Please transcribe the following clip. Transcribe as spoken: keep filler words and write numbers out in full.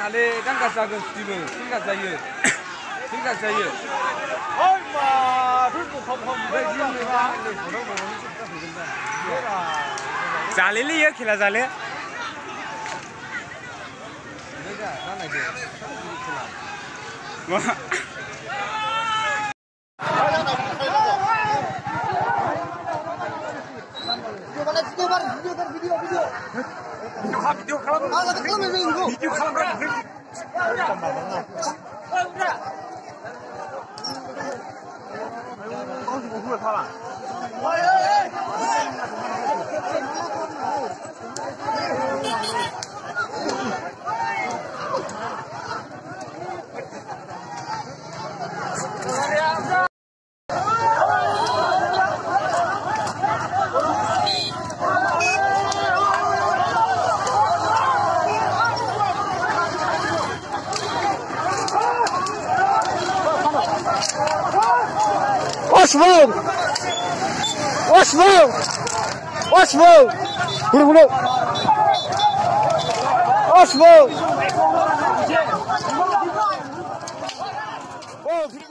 ale kan kasago Steven kan kasayo kan kasayo 어이 마 들고 컴컴 잘리리 여 खेला 잘래 내가 나나 이제 뭐 비디오 봐 비디오 봐 비디오 비디오 아 비디오 칼럼 아 나 그러면 왜 이거 비디오 칼럼 What's wrong? What's wrong? What's wrong? Bro, bro. What's wrong? Oh,